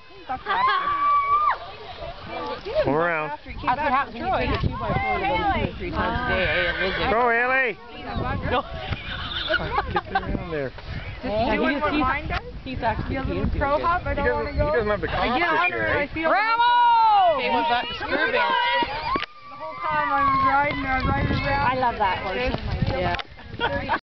Pull around. That's what happens when you take a 2x4 2 or 3 times a day. Go, Haley! No. Get around there. He's actually a little pro hop. I don't want to go. He doesn't have the confidence. I get under and I feel. Bravo! Hey, what's that? The screw bill. The whole time I was riding around. I love that horse. Yeah.